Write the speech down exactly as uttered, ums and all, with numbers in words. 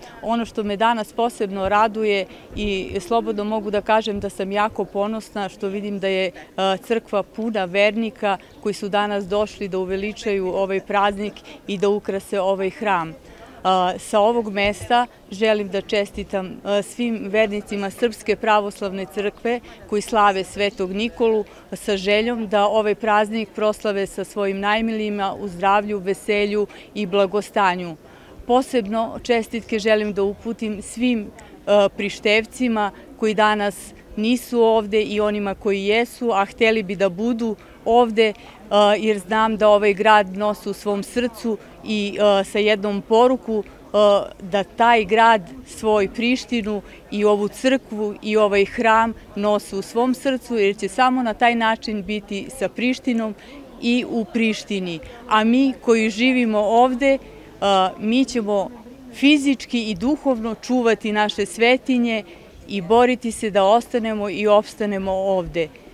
Ono što me danas posebno raduje i slobodno mogu da kažem da sam jako ponosna što vidim da je crkva puna vernika koji su danas došli da uveličaju ovaj praznik i da ukrase ovaj hram. Sa ovog mesta želim da čestitam svim vernicima Srpske pravoslavne crkve koji slave Svetog Nikolu sa željom da ovaj praznik proslave sa svojim najmilijima u zdravlju, veselju i blagostanju. Posebno čestitke želim da uputim svim Prištevcima koji danas nisu ovde i onima koji jesu, a hteli bi da budu ovde, jer znam da ovaj grad nosi u svom srcu i sa jednom poruku da taj grad svoj Prištinu i ovu crkvu i ovaj hram nosi u svom srcu, jer će samo na taj način biti sa Prištinom i u Prištini. A mi koji živimo ovde, mi ćemo fizički i duhovno čuvati naše svetinje i boriti se da ostanemo i opstanemo ovde.